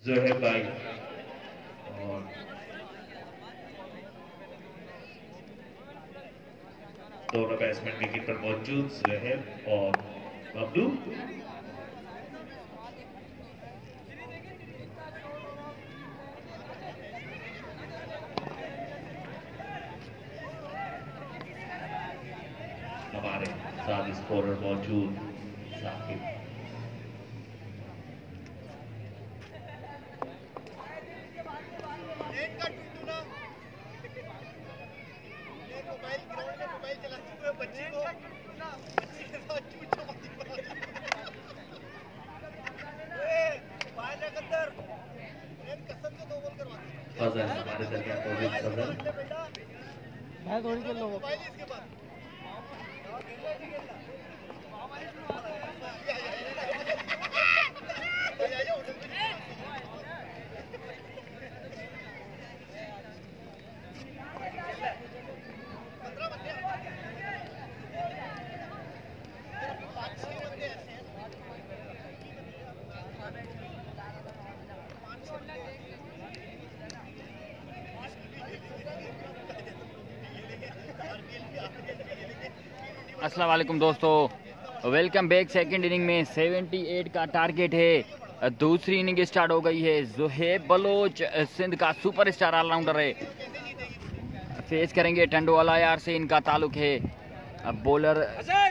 जोहेब भाई और दोनों बैट्समैन विकेट पर मौजूद जोहेब और बबलू। हमारे साथ स्कोरर मौजूद साकिब। फजल हमारे दरमियान मौजूद फजल। मैं थोड़ी खेल लो अस्सलाम वालेकुम दोस्तों, वेलकम बैक। सेकंड इनिंग में 78 का टारगेट है। दूसरी इनिंग स्टार्ट हो गई है। जोहेब बलोच सिंध का सुपरस्टार ऑलराउंडर है, फेस करेंगे टंडोवाला यार से इनका ताल्लुक है। अब बॉलर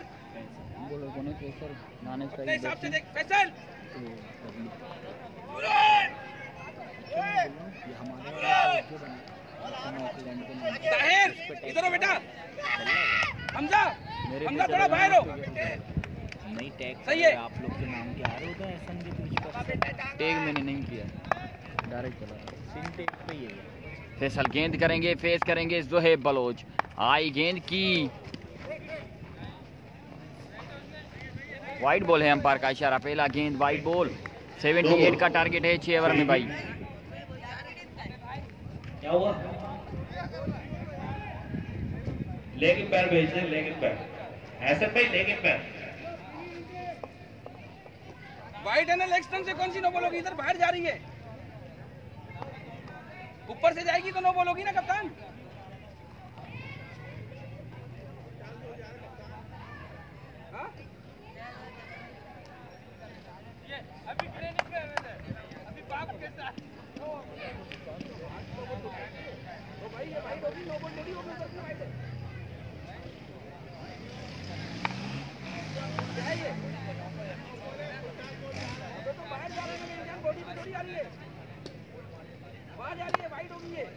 इधर बेटा हमजा, हमजा थोड़ा बाहर हो। नहीं टैग सही है। आप लोग के नाम के आ रहे होते हैं एसएमजी पुलिस। टैग मैंने नहीं किया, डायरेक्ट चला सिन टैग पे ही है। फैसल गेंद करेंगे, फेस करेंगे जोहेब बलोच। आई गेंद की वाइड बॉल है, अंपायर का इशारा। पहला गेंद वाइड बॉल। 78 का टारगेट है 6 ओवर में भाई। क्या हुआ? लेग पैर भेज दे, लेग पैर ऐसे पे लेग पैर। वाइड है ना, लेग स्टंप से कौन सी नो बॉल होगी? इधर बाहर जा रही है, ऊपर से जाएगी तो नो बॉल होगी ना कप्तान। हाँ? अभी ट्रेनिंग कर रहे थे, अभी बाप के साथ। तो भाई ये वाइड होगी, नो बॉल थोड़ी होगी, ऊपर से वाइड है। तो बाहर जा रहे हैं, इंडियन बॉडी पे थोड़ी आ रही है, बाहर जा रही है, वाइड होगी ये।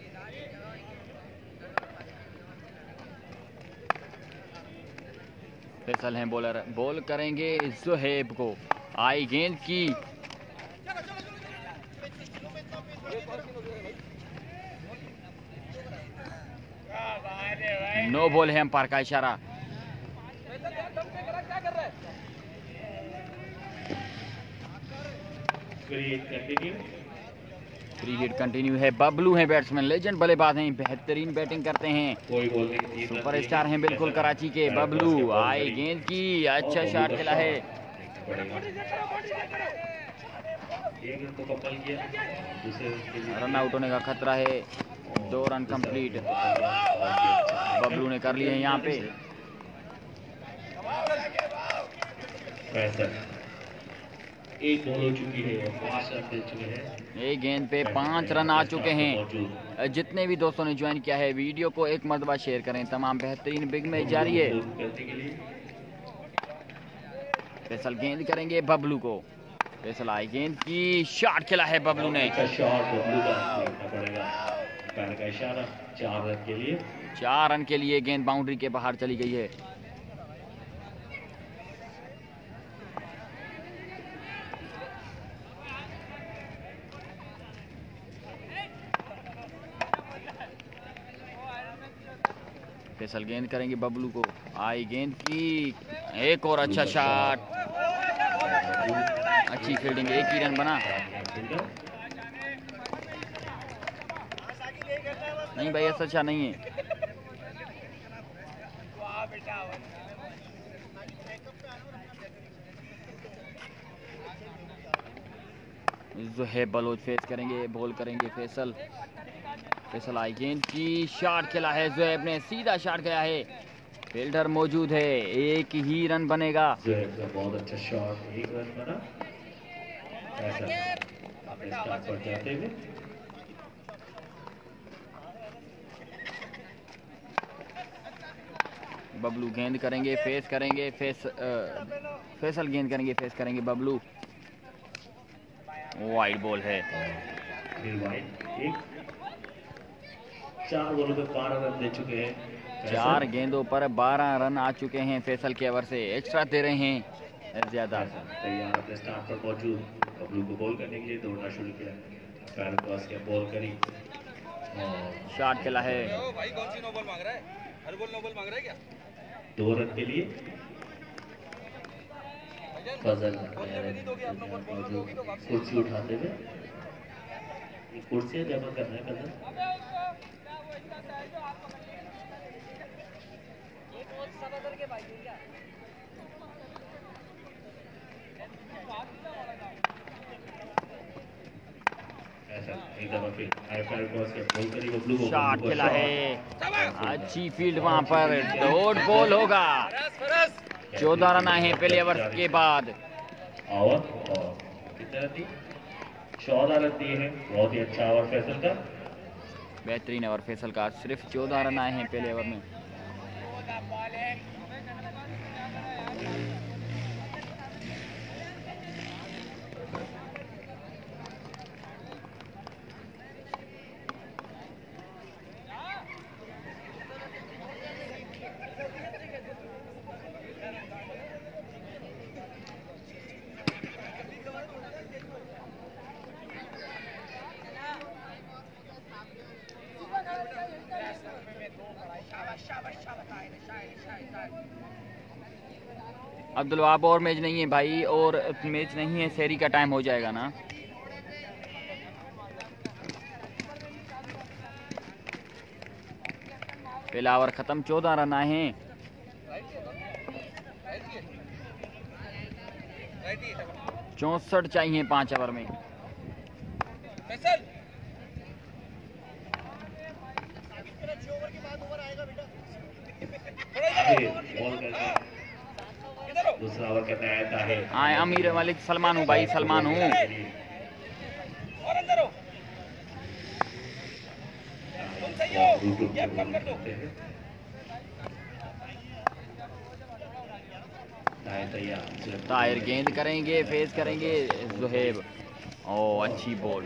फैसल हैं बॉलर, बॉल करेंगे जोहेब को। आई गेंद की नो बॉल है, अंपायर का इशारा। फ्री हिट कंटिन्यू है। बबलू हैं बैट्समैन, लेजेंड बल्लेबाज हैं, बेहतरीन बैटिंग करते हैं, कोई बॉल नहीं, सुपरस्टार हैं बिल्कुल कराची के बबलू। आई गेंद की अच्छा शॉट खेला है। रन आउट होने का खतरा है, 2 रन कंप्लीट बबलू ने कर लिए हैं यहाँ पे। एक बॉल हो चुकी है, 5 रन दे चुके हैं। एक गेंद पे 5 रन आ चुके हैं। जितने भी दोस्तों ने ज्वाइन किया है वीडियो को एक मरतबा शेयर करें। तमाम बेहतरीन बिग मैच जारी है। फैसल गेंद करेंगे बबलू को। फैसल आई गेंद की शॉट खेला है बबलू ने। शॉट बबलू का पड़ेगा, पैर का इशारा। 4 रन के लिए, 4 रन के लिए गेंद बाउंड्री के बाहर चली गई है। फैसल गेंद करेंगे बबलू को। आई गेंद की एक और अच्छा शॉट, अच्छी फील्डिंग, एक ही रन बना। नहीं भाई ऐसा अच्छा नहीं है। ज़ुहैब बलोच फेस करेंगे, बॉल करेंगे फैसल। फैसल आई गेंद की शॉट खेला है ज़ुहैब ने, सीधा शॉट गया है, फील्डर मौजूद है, एक ही रन बनेगा। ज़ुहैब का बहुत अच्छा शॉट, एक रन बना। फैसल अपने स्टार्ट पर जाते हुए बबलू गेंद करेंगे, फेस करेंगे, फैसल गेंद करेंगे, फेस करेंगे बबलू। वाइड बॉल है, फिर वाइड। एक 4 बॉलों पे 12 रन दे चुके हैं फैसल। 4 गेंदों पर 12 रन आ चुके हैं फैसल के ओवर से, एक्स्ट्रा दे रहे हैं ज्यादा। फैसल तैयार अपने स्टार्ट पर मौजूद, बबलू को बॉल करने के लिए दौड़ना शुरू किया। फैल क्रॉस के बॉल करी और शॉट खेला है, भाई कौन सी नो बॉल मांग रहा है? हर बॉल नो बॉल मांग रहा है क्या? 2 रन के लिए फजल मौजूद कुर्सी उठाते हुए। कुर्सियाँ जमा करना है फजल। एक दफा फिर फैल क्रॉस के बॉल करी बबलू को। शॉट खेला है, अच्छी फील्ड वहां पर, डॉट बॉल होगा। 14 रन आए हैं पहले ओवर के बाद। और कितने रन दिए? 14 रन दिए हैं, बहुत ही अच्छा ओवर फैसल का। बेहतरीन ओवर फैसल का, सिर्फ 14 रन आए हैं पहले ओवर में। अब्दुल वहाब और मैच नहीं है भाई, और मैच नहीं है, शहरी का टाइम हो जाएगा ना। पहला ओवर खत्म, 14 रन आए हैं। राइट 64 चाहिए 5 ओवर में। फैसल बॉल करके दूसरा ओवर करने आया है। आए अमीर मलिक, सलमान हूँ भाई, सलमान हूँ। और अंदर हो, तुम सही हो, गैप कम कर दो। ताहिर गेंद करेंगे, फेस करेंगे ज़ुहैब। ओ अच्छी बॉल,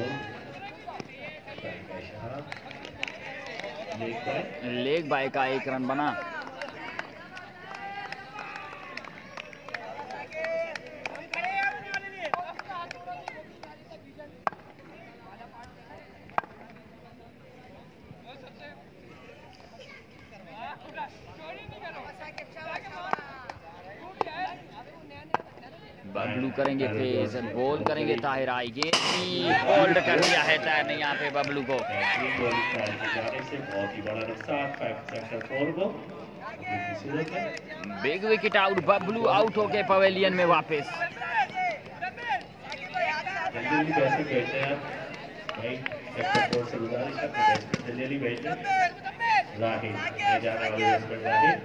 लेग बाय का 1 रन बना। बबलू करेंगे फेस, बॉल करेंगे ताहिर, आई गेंद होल्ड कर दिया है ताहिर ने यहाँ पे बबलू को। बहुत ही बड़ा नुकसान, सेक्टर 4 को big wicket out, Bablu out हो गए पवेलियन में वापस। जल्दी कैसे खेलते हैं भाई, सेक्टर 4 से गुजारिश है जल्दी भेजते जाहिर ले जाने वाले बैट्समैन जाहिर।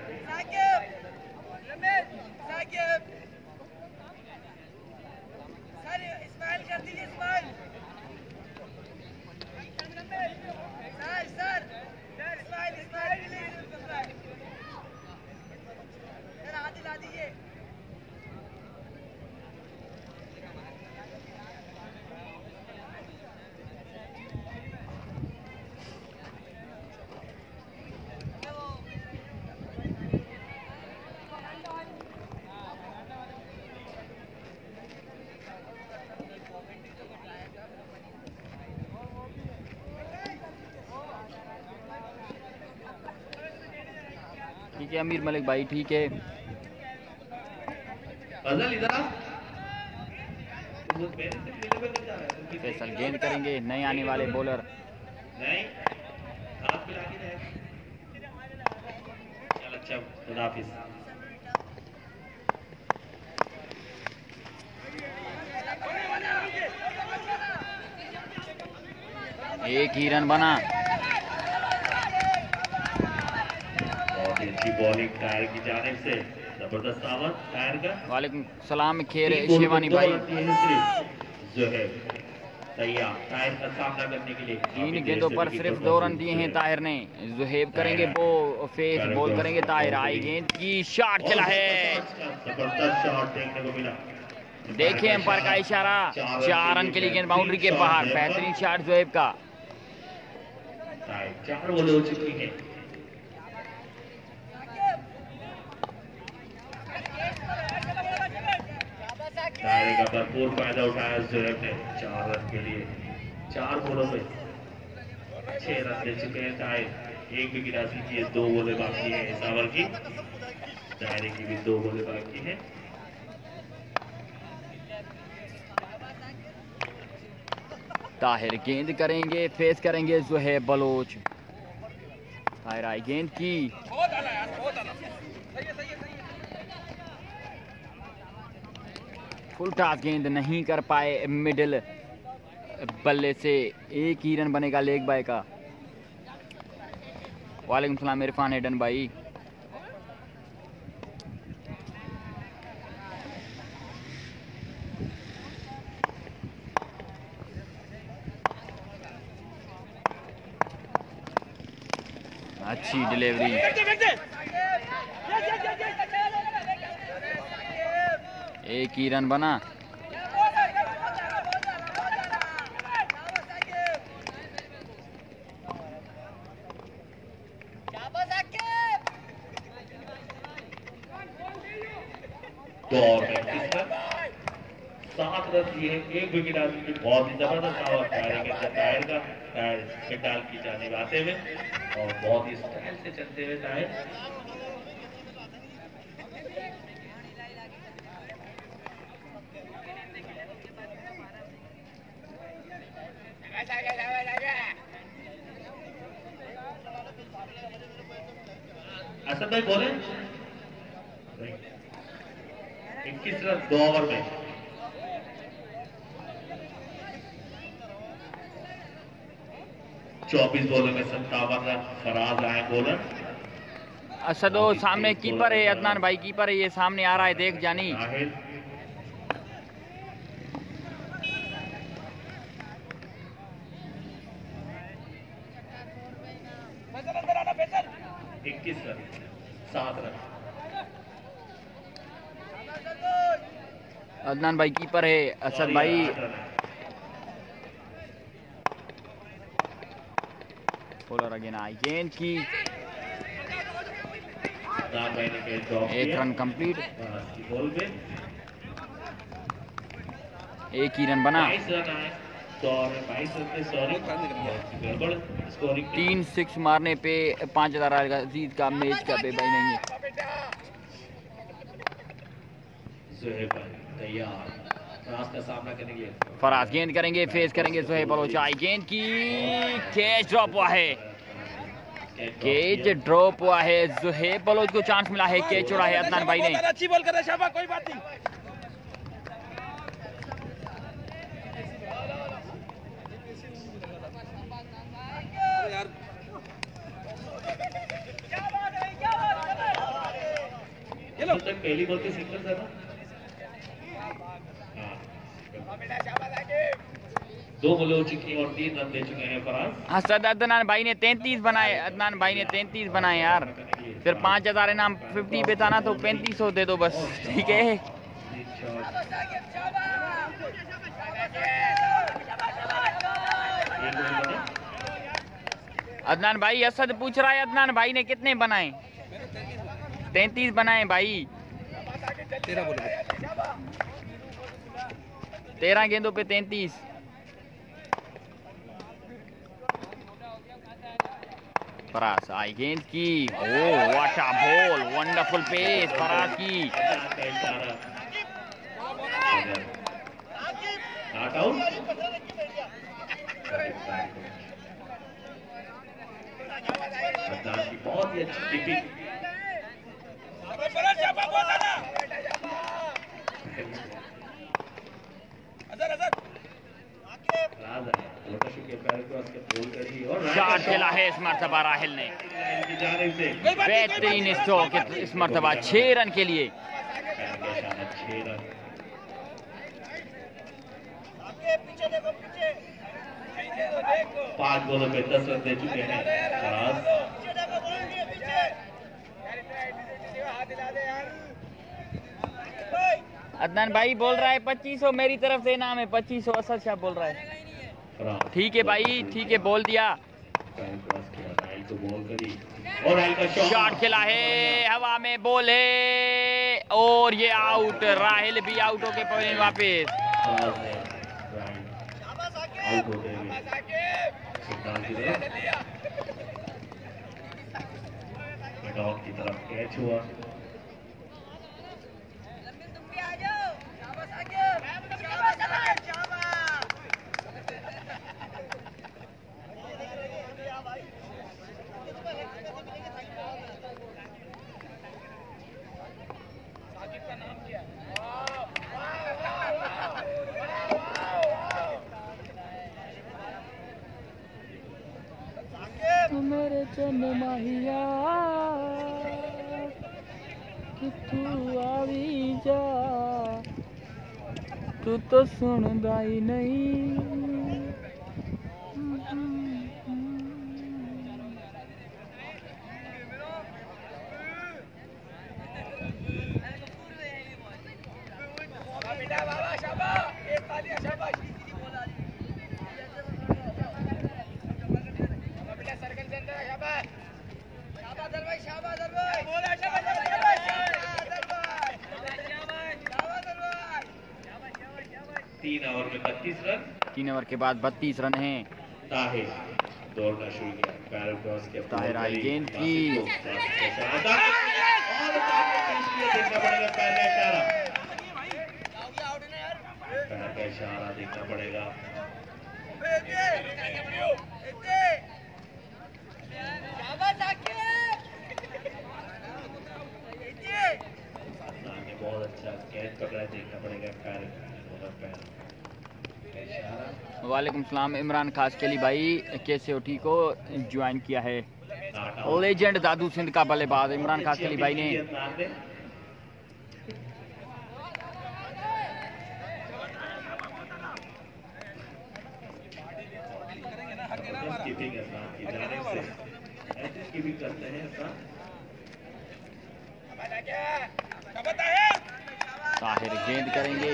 ठीक है अमीर मलिक भाई, ठीक है। फैसल गेंद करेंगे, नए आने वाले बॉलर। नहीं हाथ मिला के रहे। चल अच्छा, खुदा हाफिज। एक ही रन बना। बहुत ही अच्छी बॉलिंग टायर की जानिब से, जबरदस्त आमद टायर का। वालेकुम सलाम खेर शेवानी भाई। ज़ोहैब तैयार टायर का सामना करने के लिए। 3 गेंदों पर सिर्फ 2 रन दिए हैं ताहिर ने। ज़ोहैब करेंगे वो फेस बॉल करेंगे ताहिर। आई गेंद की शॉट चला है। जबरदस्त शॉट देखने को मिला। देखिए एम्पायर का इशारा। 4 रन के लिए गेंद बाउंड्री के बाहर। बेहतरीन शॉट ज़ोहैब का। 4 बॉल हो चुकी है। टायर का भरपूर फायदा उठाया ज़ोहैब ने 4 रन के लिए। 4 बॉलों में 6 रन दे चुके हैं टायर। 1 विकेट हासिल की है। 2 बॉलें बाकी है इस ओवर की। टायर की भी 2 बॉलें बाकी है। ताहिर गेंद करेंगे फेस करेंगे ज़ोहैब बलोच। ताहिर आई गेंद की। फुल टॉस गेंद नहीं कर पाए मिडिल बल्ले से। 1 ही रन बनेगा लेग बाय का। वालेकुम सलाम इरफान हेडन भाई। अच्छी डिलीवरी। 1 ही रन बना। तो और 7 रन दिए। 1 विकेट हासिल की। बहुत ही जबरदस्त आवाज टायर का। टायर डाल की जाने आते हुए और बहुत ही स्टाइल से चलते हुए टायर। असद भाई बोले 21 रन 2 ओवर में। चौबीस बॉलों में 57 रन। फराज आए बॉलर। असदो सामने कीपर है। अदनान भाई कीपर है। ये सामने आ रहा है देख जानी। Faisal 21 run 7 run. अदनान भाई कीपर है। असद भाई बॉलर अगेन आई गेंद की। 1 रन कंप्लीट। 1 ही रन बना। 3 6 मारने पे 5000 आएगा। अजीज का मैच का बेबाई नहीं है। तैयार फराज का सामना करने के लिए। फराज गेंद करेंगे फेस करेंगे ज़ोहैब बलोच। आई गेंद की। कैच ड्रॉप हुआ है। कैच ड्रॉप हुआ है। ज़ोहैब बलोच को चांस मिला है। कैच उड़ा है अदनान भाई ने। अच्छी बॉल कर रहे शाबाश, कोई बात नहीं। पहली बॉल के सिंगल था ना। 2 बॉल हो चुकी है और 3 रन दे चुके हैं फराज। असद अदनान भाई ने 33 बनाए। अदनान भाई ने 33 बनाए यार। फिर 5000 इनाम 50 पे था ना तो 3500 दे दो बस। ठीक है। अदनान भाई असद पूछ रहा है अदनान भाई ने कितने बनाए। 33 बनाए भाई। 13 गेंदों पे 33। फराज आई गेंद की। Oh what a ball. Wonderful pace Faraz की। बहुत ही अच्छी कीपिंग। छोटा शूट के पैर क्रॉस के बोल करी और शॉट खेला है इस मर्तबा राहिल ने। लाइन की जानिब से बेहतरीन स्ट्रोक इस मर्तबा 6 रन के लिए। 6 रन। पीछे देखो, पीछे 5 बॉलों पे 10 रन दे चुके हैं फराज। पीछे देखो, बॉल नहीं है, पीछे हाथ हिला दे यार। अदनान भाई बोल रहा है 2500 मेरी तरफ से इनाम है 2500। असद शाह बोल रहा है फराज ठीक है भाई ठीक है बोल दिया। पैर क्रॉस किया, राइल को बॉल करी और राइल का शॉट खेला है हवा में बॉल है और ये आउट। राहिल भी आउट होके पहुंचे वापस। फराज ने राइल आउट होते हुए सुल्तान की तरफ मैडॉक की तरफ कैच हुआ। मेरे चंद माहिया कितू आवी जा तू तो सुनदा ही नहीं। बेटा बाबा शाबाश, एक ताली शाबाश। बेटा सर्कल के अंदर शाबाश, शाबाश दर भाई, शाबाश दर भाई, बोला शाबाश दर भाई, शाबाश दर भाई, शाबाश दर भाई। 3 ओवर में 32 रन। 3 ओवर के बाद 32 रन हैं। ताहिर दौड़ना शुरू किया, पैर क्रॉस के ताहिर आई गेंद की। देखना पड़ेगा पैर का इशारा, पैर का इशारा देखना पड़ेगा। ने बहुत अच्छा कैच पकड़ा, देखना पड़ेगा पैर का इशारा। वालेकुम सलाम इमरान खास के लिए भाई कैसे हो ठीक हो। ज्वाइन किया है लेजेंड दादू सिंध का बल्लेबाज इमरान खास के लिए भाई ने। कीपिंग की जानिब से ऐसे कीपिंग करते हैं ताहिर गेंद करेंगे।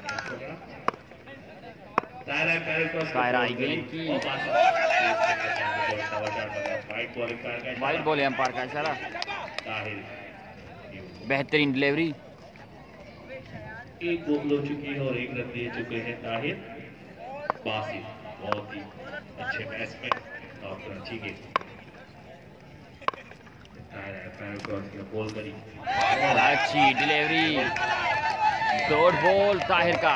ताहिर आई गेंद की। वाइड बॉल है अंपायर का इशारा। बेहतरीन डिलीवरी। एक गोल हो चुकी है और 1 रन दे चुके हैं ताहिर। बासित बहुत ही अच्छे मैच में और अच्छी गेंद। बॉल करी, अच्छी डिलीवरी। डॉट बॉल ताहिर का।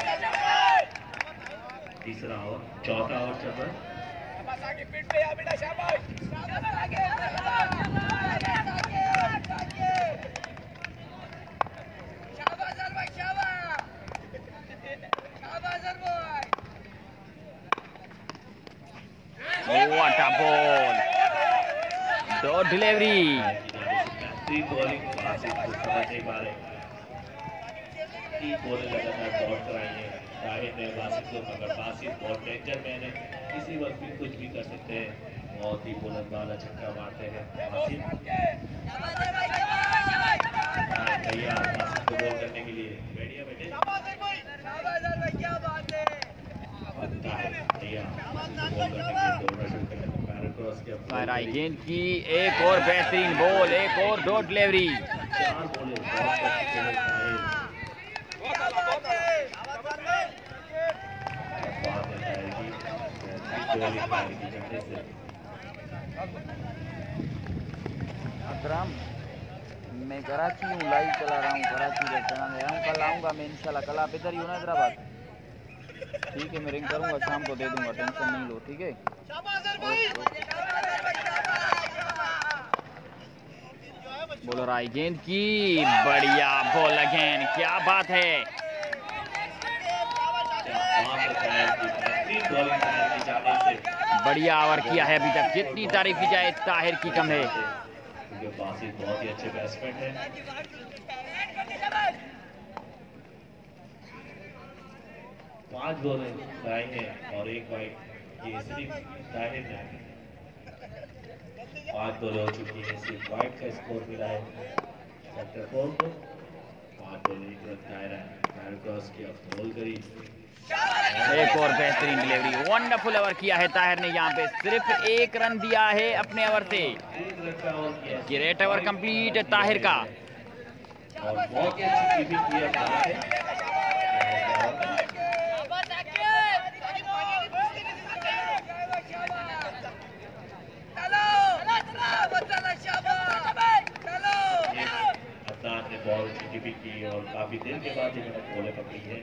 तीसरा ओवर, चौथा ओवर चल रहा है। What a ball! Dot delivery. Bowling Basit को समझ नहीं पा रहे। 3 बॉलें लगातार डॉट कराई है ताहिर ने बासित को, मगर बासित बहुत डेंजर मैन है, किसी वक्त भी कुछ भी कर सकते हैं। बहुत ही बुलंद वाला छक्का मारते हैं बासित। तैयार बासित को बॉल करने के लिए। बैठिए बेटे। ताहिर आई गेंद की। एक और बेहतरीन बॉल, एक और डॉट डिलीवरी। 4 बॉलें बहुत अच्छी है ताहिर। अकरम मैं कराची हूँ, लाइव चला रहा हूँ, कराची का चैनल है। कल आऊँगा मैं इंशाल्लाह। कल आप इधर ही हो ना हैदराबाद? ठीक है मैं रिंग करूँगा, शाम को दे दूँगा, टेंशन नहीं लो ठीक है। बॉलर आई गेंद की। बढ़िया बॉल अगेन, क्या बात है। बॉलिंग ताहिर की जानिब से। बढ़िया ओवर किया है अभी तक, जितनी तारीफ की जाए ताहिर की कम है। क्योंकि बासित बहुत ही अच्छे बैट्समैन हैं। 5 बॉलें लगाई हैं और 1 वाइड, ये सिर्फ ताहिर ने 5 बॉलें हो चुकी हैं, सिर्फ वाइड का स्कोर मिला है सेक्टर 4 को। 5 बॉलें 1 रन ताहिर क्रॉस किया, बॉल करी। एक और बेहतरीन डिलीवरी, वंडरफुल ओवर किया है ताहिर ने, यहाँ पे सिर्फ 1 रन दिया है अपने ओवर से। 1 रन का ओवर किया, ग्रेट ओवर कंप्लीट ताहिर का। और बहुत ही अच्छी कीपिंग की है ताहिर ने। अदनान ने बॉल की कीपिंग की और काफी देर के बाद इन्होंने बॉलें पकड़ी है।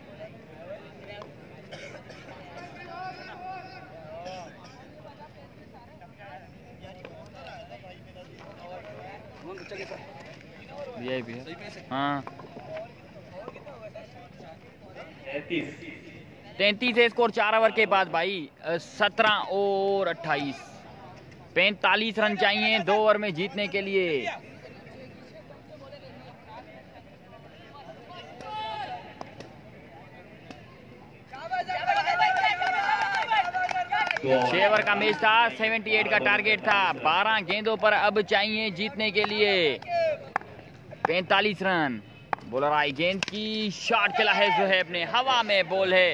यही भी है। हाँ 33 है स्कोर 4 ओवर के बाद भाई। 17 और 28, 45 रन चाहिए 2 ओवर में जीतने के लिए। छह ओवर का मैच था, 78 का टारगेट था। 12 गेंदों पर अब चाहिए जीतने के लिए 45 रन। बॉलर आई गेंद की, शॉट खेला है ज़ुहैब ने, हवा में बॉल है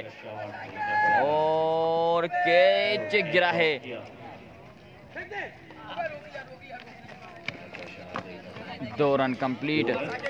और कैच गिरा है। 2 रन कंप्लीट।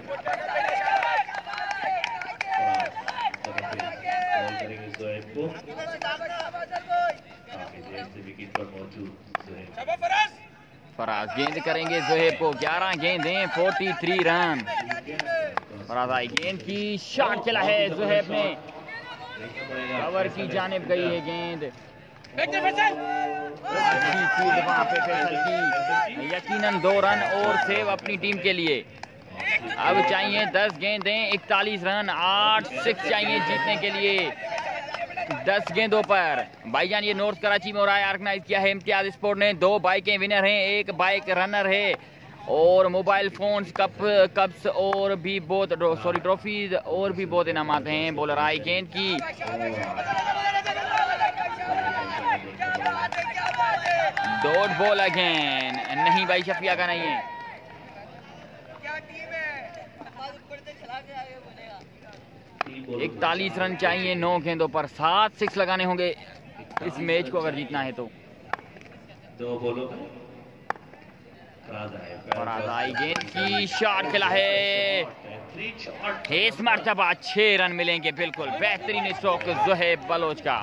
फराज गेंद करेंगे ज़ुहैब को, 11 गेंदें 43 रन। फराज आई गेंद की, शॉट खेला है ज़ुहैब ने, कवर की जानिब गई है गेंद। अच्छी फील्ड वहां पे फैसल की, यकीनन 2 रन और सेव अपनी टीम के लिए। अब चाहिए 10 गेंदें 41 रन, 8 6 चाहिए जीतने के लिए 10 गेंदों पर। भाईजान ये नॉर्थ कराची में हो रहा है, ऑर्गेनाइज किया है इम्तियाज स्पोर्ट ने। 2 बाइकें विनर हैं, 1 बाइक रनर है और मोबाइल फोन्स, कप्स और भी बहुत ट्रॉफीज और भी बहुत इनामात हैं। बॉलर आई गेंद की, डॉट बॉल अगेन, नहीं भाई शफिया का नहीं है। 41 रन चाहिए 9 गेंदों पर, 7 6 लगाने होंगे इस मैच को अगर जीतना है तो। 2 बॉलों फराज आई गेंद की, शॉट खेला है, इस मर्तबा 6 रन मिलेंगे। बिल्कुल बेहतरीन स्ट्रोक ज़ुहैब बलोच का।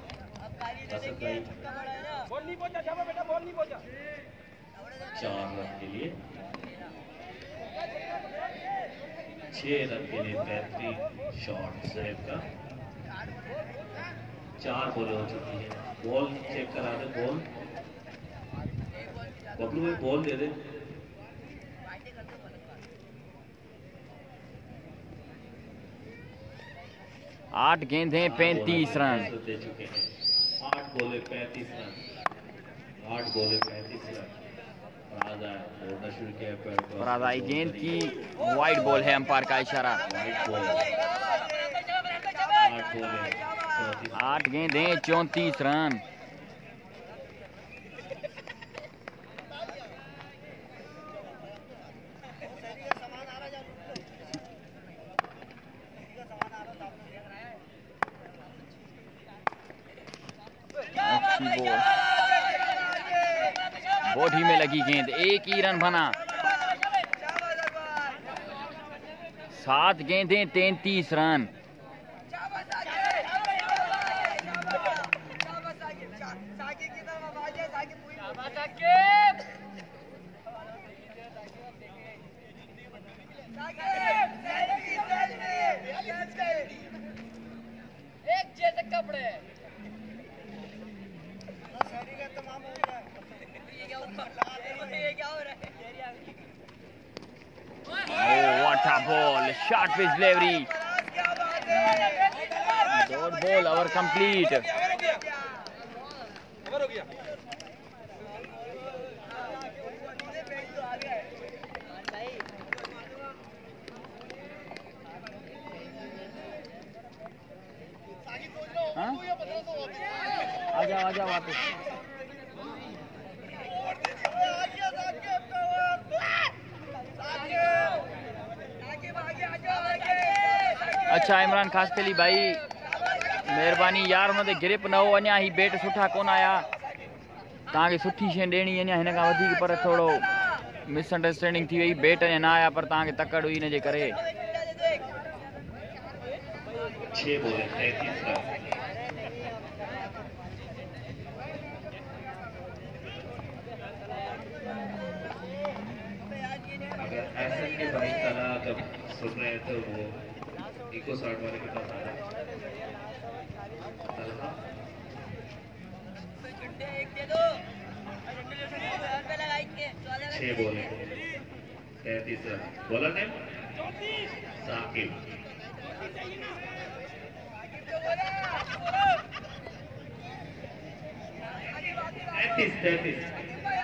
4 रन के लिए, 6 रन के लिए बेहतरीन शॉट ज़ुहैब का। 4 बॉलें हो चुकी हैं। बॉल चेक करा दे, बॉल बबलू में बॉल दे दे। 8 गेंदें 35 रन दे चुके हैं। 8 बॉलें 35 रन, 8 बॉलें 35 रन। फराज आई गेंद की, वाइड बॉल है, अंपायर का इशारा। 8 गेंदें 34 रन। अच्छी बॉल, बॉडी में लगी गेंद, 1 ही रन बना। 7 गेंदें 33 रन। एक जैसे कपड़े what a ball, short pitch delivery, dot ball, over complete. हाँ? आ जाओ वापस। अच्छा इमरान खास के लिए भाई मेहरबानी यार उन्होंने ग्रिप न हो अञा ही बेट सुठा कोन आया तव्हांखे सुठी शइ ॾियणी अञा हिन खां वधीक पर थोरो मिसअंडरस्टैंडिंग थी वई बेट अञा न आया पर तव्हांखे तकड़ हुई हिन जे करे। 6 बॉल 33 रन। अगर ऐसा कि भाई तला जब सुन रहे हैं तो वो इको साठ वाले के पास आ रहा है। 6 बॉल 33 रन। बॉलर ने साकिब। 33।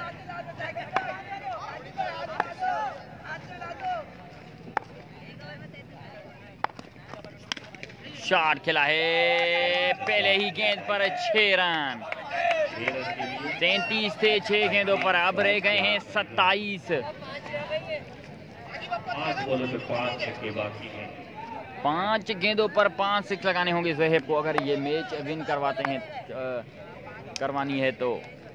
शॉट खेला है पहले ही गेंद पर 6 रन। 33 थे 6 गेंदों पर, अब रह गए हैं 27। 5 बॉलों पे 5 छक्के बाकी हैं। 5 गेंदों पर 5 सिक्स लगाने होंगे ज़ोहेब को अगर ये मैच विन करवाते हैं करवानी है तो।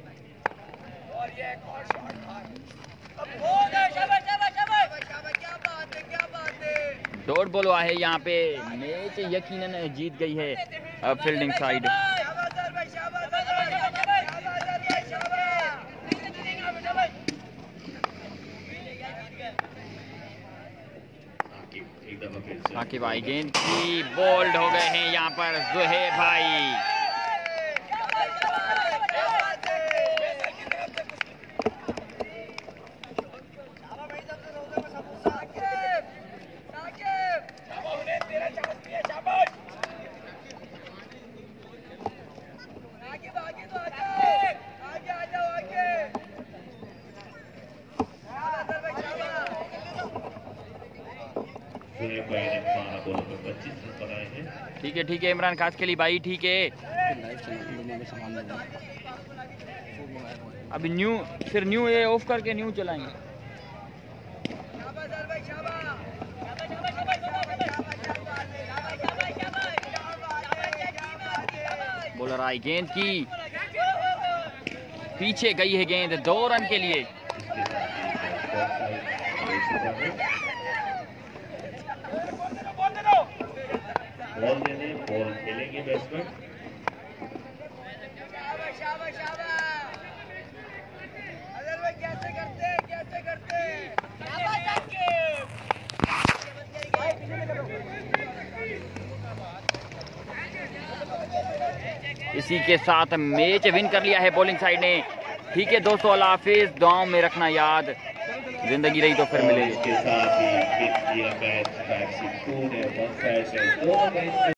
डॉट बॉल है यहाँ पे, मैच यकीनन जीत गई है फील्डिंग साइड। साकिब भाई गेंद की बोल्ड हो गए हैं यहाँ पर ज़ोहेब भाई। ठीक है इमरान खास के लिए भाई ठीक है। अभी न्यू फिर न्यू ये ऑफ करके न्यू चलाएंगे। बॉलर आई गेंद की पीछे गई है गेंद 2 रन के लिए। बॉल देने बॉल खेलेंगे बैट्समैन। इसी के साथ मैच विन कर लिया है बॉलिंग साइड ने। ठीक है दोस्तों, अल्लाह हाफिज, दुआओं में रखना याद, जिंदगी रही तो फिर मिलेगी। इसके साथ ही